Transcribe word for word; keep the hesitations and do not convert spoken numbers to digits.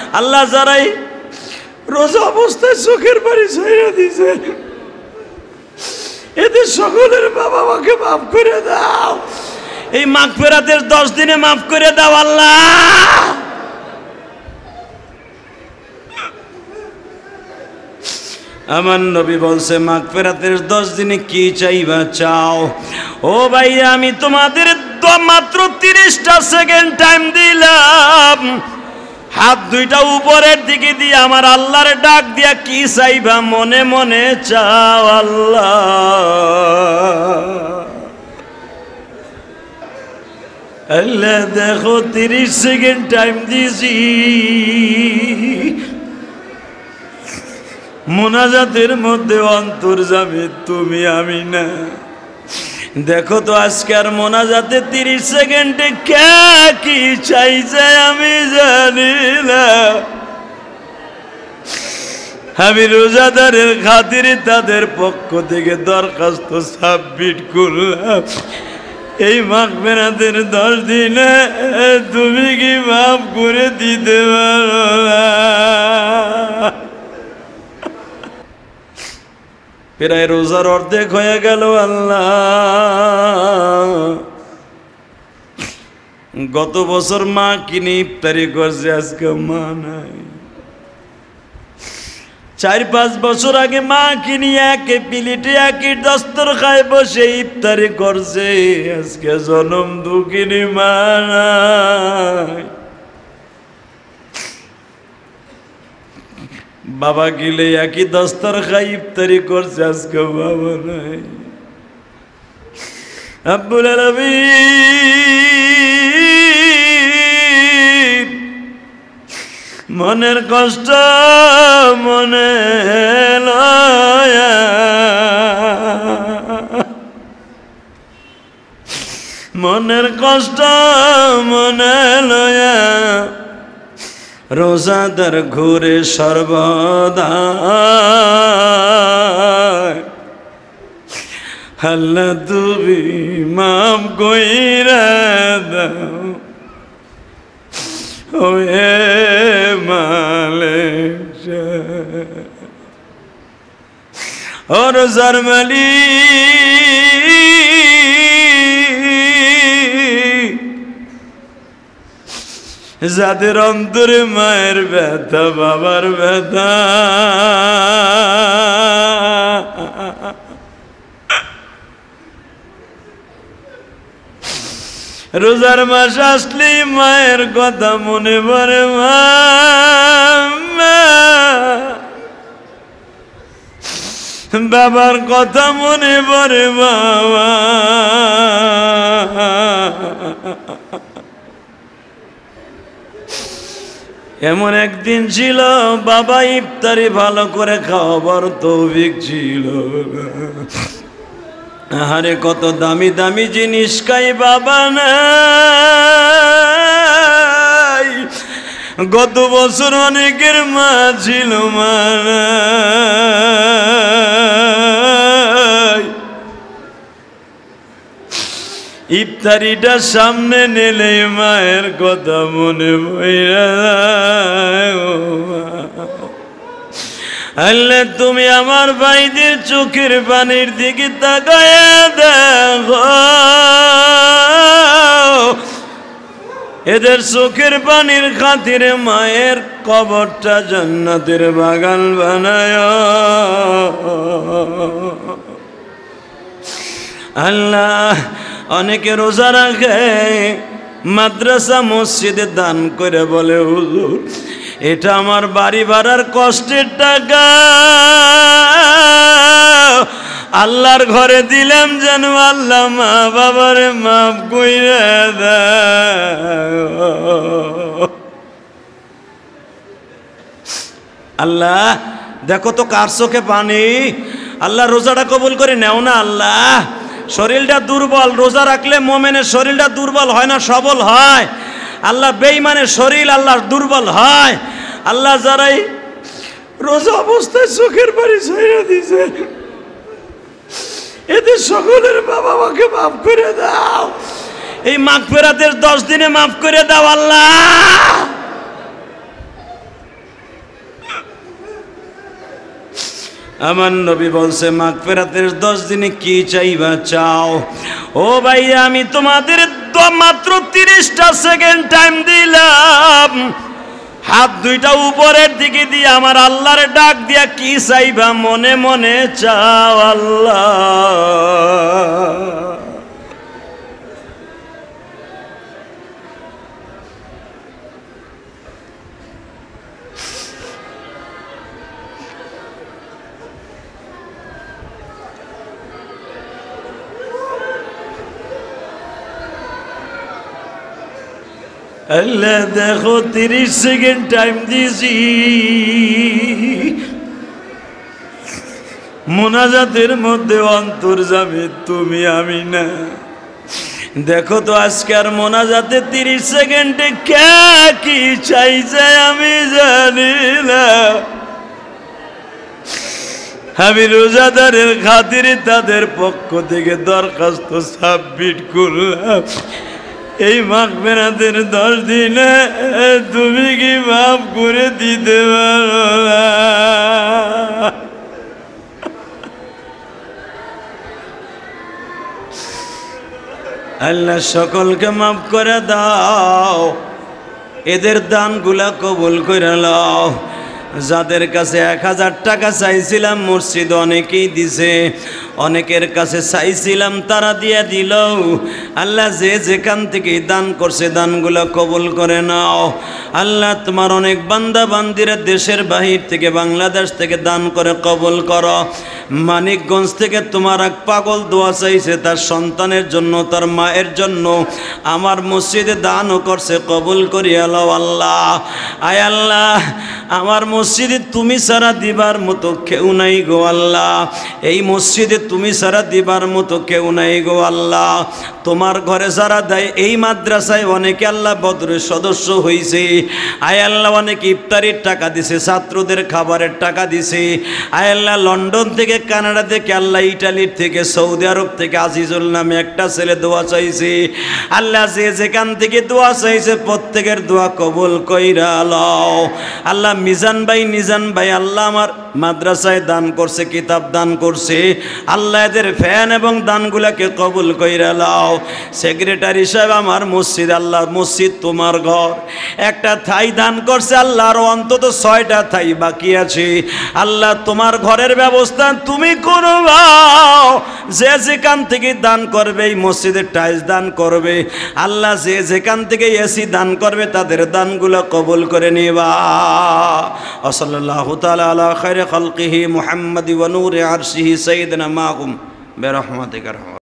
আল্লাহ যারাই রোজা অবস্থায় চোখের পানি ছাইড়া দিয়েছে এদের সকলের বাবা মাকে মাফ করে দাও। এই মাগফিরাতের দশ দিনে মাফ করে দাও আল্লাহ। আমার নবী বলছে মাগফিরাতের দশ দিনে কি চাইবা চাও। ও ভাই আমি তোমাদের মাত্র তিরিশটা সেকেন্ড টাইম দিলাম, হাত দুইটা উপরের দিকে দিয়ে আমার আল্লাহর ডাক দিয়া কি চাইবা মনে মনে চাও আল্লাহ। আল্লাহ দেখো তিরিশ সেকেন্ড টাইম দিয়েছি, মোনাজাতের মধ্যে অন্তর্যামী তুমি আমি না। দেখো তো আজকে আর মোনাজাতে তিরিশ সেকেন্ডে কে কি চাইছে আমি জানি না। আমি রোজাদারের খাতিরে তাদের পক্ষ থেকে দরখাস্ত সাবমিট করলাম, এই মাগফিরাতের দশ দিনে তুমি কি মাফ করে দিতে পারো না? প্রায় রোজার অর্ধেক হয়ে গেল আল্লাহ। গত বছর মা কিনে ইফতারি করছে, আজকে মা নাই। চার পাঁচ বছর আগে মা কিনি একে প্লেটে একে দস্তরখানায় বসে ইফতারি করছে, আজকে জনম দুঃখিনী মা নাই। বাবা গিলে একই দস্তরখানায় ইফতারি করছে, আজকে বাবা নাই। আব্বুল আলামিন মনের কষ্ট মনে লয়া, মনের কষ্ট মনে লয়া রোজাদার ঘুরে সর্বদা। আল্লাহ তুমি মাফ কইরা দাও ওয়ে মালিক ও রোজার মালিক, যাদের অন্তরে মায়ের ব্যথা বাবার ব্যথা, রোজার মাস আসলেই মায়ের কথা মনে পড়ে, মা বাবার কথা মনে পড়ে বাবা। এমন একদিন ছিল বাবা ইফতারি ভালো করে খাওয়াবার তৌফিক ছিল। আরে কত দামি দামি জিনিস খাই বাবা নাই। গত বছর অনেকের মা ছিল মা নাই। ইফতারিটা সামনে নিলে মায়ের কথা মনে পড়ে। আল্লাহ তুমি আমার ভাইদের চোখের পানির দিকে তাকায়া দেখো, এদের চোখের পানির খাতিরে মায়ের কবরটা জান্নাতের বাগান বানায়। আল্লাহ অনেকে রোজা রাখে, মাদ্রাসা মসজিদে দান করে বলে হুজুর এটা আমার বাড়ি ভাড়ার কষ্টের টাকা, আল্লাহর ঘরে দিলাম যেন আল্লাহ মা বাবারে মাফ কইরা দাও। আল্লাহ দেখো তো কার চোখে পানি। আল্লাহ রোজাটা কবুল করে নেও না আল্লাহ। শরীরটা দুর্বল, রোজা রাখলে মোমেনের শরীরটা দুর্বল হয় না, সবল হয়। আল্লাহ বেঈমানের শরীর আল্লাহ দুর্বল হয়। আল্লাহ যারাই রোজা অবস্থায় চোখের পানি ছাইড়া দিয়েছে এদের সকলের বাবা মাকে মাফ করে দাও। এই মাগফিরাতের দশ দিনে মাফ করে দাও আল্লাহ। আমার নবী বলছে মাগফিরাতের দশ দিনে কি চাইবা চাও। ও ভাই আমি তোমাদের মাত্র তিরিশটা সেকেন্ড টাইম দিলাম, হাত দুইটা উপরের দিকে দিয়ে আমার আল্লাহর ডাক দিয়া কি চাইবা মনে মনে চাও আল্লাহ। আল্লাহ দেখো তিরিশ সেকেন্ড টাইম দিয়েছি, মোনাজাতের মধ্যে অন্তর্যামী তুমি আমি না। দেখো তো আজকে আর মোনাজাতে তিরিশ সেকেন্ডে কে কি চাইছে আমি জানি না। আমি রোজাদারের খাতিরে তাদের পক্ষ থেকে দরখাস্ত সাবমিট করলাম, এই মাগফিরাতের দশ দিনে তুমি কি মাফ করে দিতে পারো না? আল্লাহ সকলকে মাফ করে দাও, এদের দানগুলা কবুল করে নাও। যাদের কাছে এক হাজার টাকা চাইছিলাম মসজিদ অনেকেই দিছে, অনেকের কাছে চাইছিলাম তারা দিয়ে দিল। আল্লাহ যে যেখান থেকে দান করছে দানগুলো কবুল করে নাও। আল্লাহ তোমার অনেক বান্দা বান্দিরা দেশের বাহির থেকে বাংলাদেশ থেকে দান করে কবুল করো। মানিকগঞ্জ থেকে তোমার এক পাগল দোয়া চাইছে তার সন্তানের জন্য, তার মায়ের জন্য, আমার মসজিদে দানও করছে, কবুল করিয়া লও আল্লাহ। আয় আল্লাহ আমার মসজিদে তুমি ছাড়া দিবার মতো কেউ নাই গো আল্লাহ, এই মসজিদে তুমি ছাড়া দিবার মতো কেউ নাই গো আল্লাহ। তোমার ঘরে যারা দেয়, এই মাদ্রাসায় অনেকে আল্লাহ বদরের সদস্য হয়েছে। আয় আল্লাহ অনেকে ইফতারির টাকা দিছে, ছাত্রদের খাবারের টাকা দিছে। আয় আল্লাহ লন্ডন থেকে, কানাডা থেকে, আল্লাহ ইটালির থেকে, সৌদি আরব থেকে আজিজুল নামে একটা ছেলে দোয়া চাইছে। আল্লাহ যে যেখান থেকে দোয়া চাইছে প্রত্যেকের দোয়া কবুল কইরা লও আল্লাহ। মিজান ভাই নিজান ভাই আল্লাহ আমার মাদ্রাসায় দান করছে, কিতাব দান করছে, আল্লাহ এদের ফ্যান এবং দানগুলাকে কবুল কইরা লাও। সেক্রেটারি সাহেব আমার মসজিদ, আল্লাহ মসজিদ তোমার ঘর, একটা থাই দান করছে আল্লাহ, আরো অন্তত ছয়টা থাই বাকি আছে। আল্লাহ তোমার ঘরের ব্যবস্থা তুমি করবা, যে যেখান থেকে দান করবে এই মসজিদের টাইলস দান করবে আল্লাহ, যে যেখান থেকে এসি দান করবে তাদের দানগুলো কবুল করে নিবা। সাল্লাল্লাহু তাআলা আলা খায়রি খালকিহি মুহাম্মাদি ওয়া নূরি আরশিহি সাইয়্যিদিনা মাহুম বিরহমাতিকা।